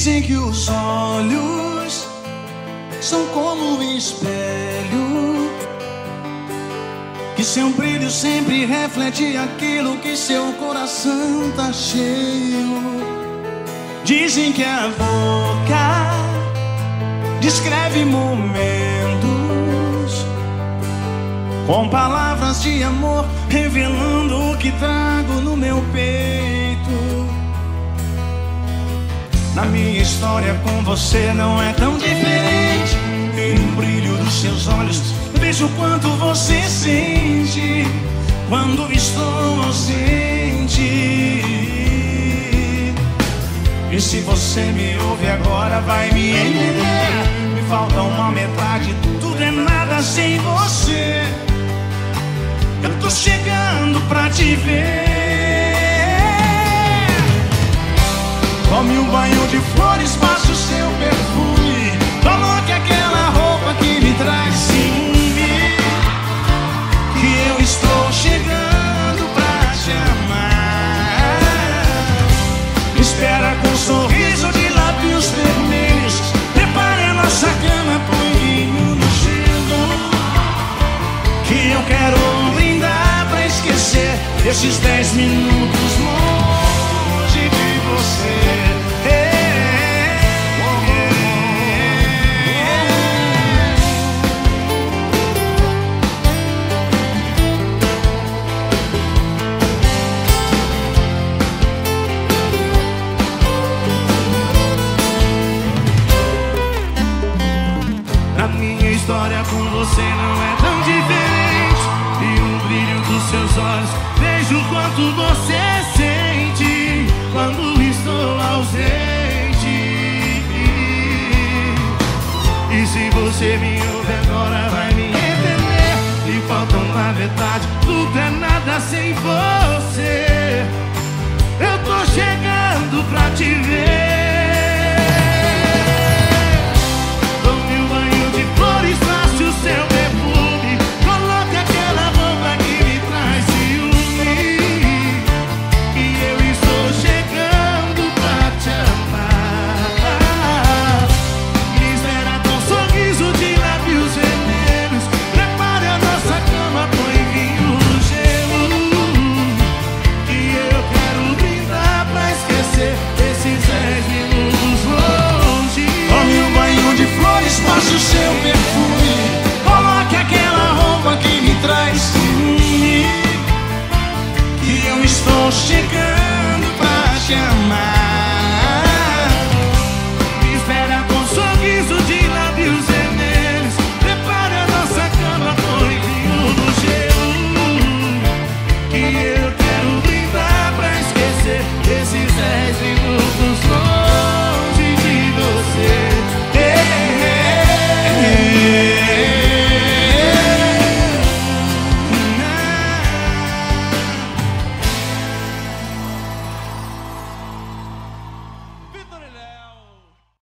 Dizem que os olhos são como um espelho, que seu brilho sempre reflete aquilo que seu coração tá cheio. Dizem que a boca descreve momentos com palavras de amor, revelando o que trago no meu peito. Na minha história com você não é tão diferente. E no brilho dos seus olhos vejo o quanto você sente quando estou ausente. E se você me ouve agora vai me entender. Me falta uma metade, tudo é nada sem você. Eu tô chegando pra te ver. Tome um banho de flores, passe o seu perfume, coloque aquela roupa que me traz ciúme, que eu estou chegando pra te amar. Espera com um sorriso de lábios vermelhos, prepare a nossa cama, punho no gelo, que eu quero brindar pra esquecer esses 10 minutos longe de você. A minha história com você não é tão diferente. E no brilho dos seus olhos vejo o quanto você sente quando estou ausente. E se você me ouve agora vai me entender. E falta uma metade, tudo é nada sem você. Eu tô chegando pra te ver.